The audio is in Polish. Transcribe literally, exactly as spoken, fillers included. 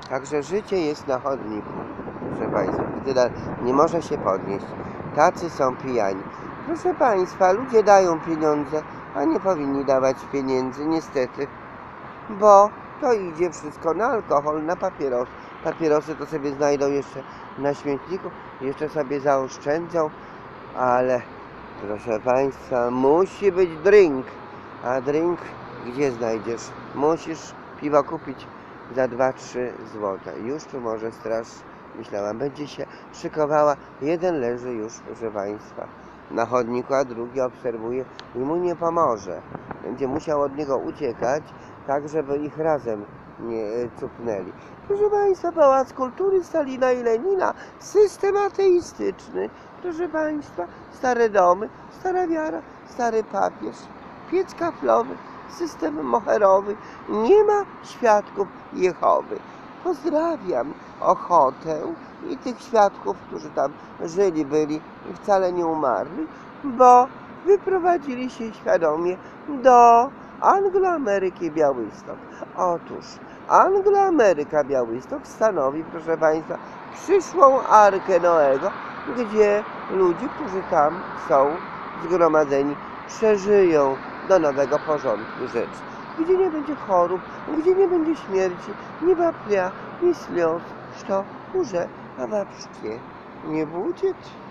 Także życie jest na chodniku, proszę Państwa, gdy nie może się podnieść. Tacy są pijani. Proszę Państwa, ludzie dają pieniądze, a nie powinni dawać pieniędzy, niestety, bo to idzie wszystko na alkohol, na papierosy. Papierosy to sobie znajdą jeszcze na śmietniku, jeszcze sobie zaoszczędzą, ale proszę Państwa, musi być drink, a drink gdzie znajdziesz? Musisz piwo kupić za dwa trzy złote. Już tu może straż, myślałam, będzie się szykowała. Jeden leży już, proszę Państwa, na chodniku, a drugi obserwuje i mu nie pomoże. Będzie musiał od niego uciekać, tak żeby ich razem nie cupnęli. Proszę Państwa, Pałac Kultury Stalina i Lenina, system ateistyczny. Proszę Państwa, stare domy, stara wiara, stary papież, piec kaflowy, system moherowy, nie ma świadków Jehowy. Pozdrawiam Ochotę i tych świadków, którzy tam żyli, byli i wcale nie umarli, bo wyprowadzili się świadomie do Angloameryki Białystok. Otóż Angloameryka Białystok stanowi, proszę Państwa, przyszłą Arkę Noego, gdzie ludzie, którzy tam są zgromadzeni, przeżyją do nowego porządku rzeczy. Gdzie nie będzie chorób, gdzie nie będzie śmierci, ни вопля, ни слез, что уже вообще не будет.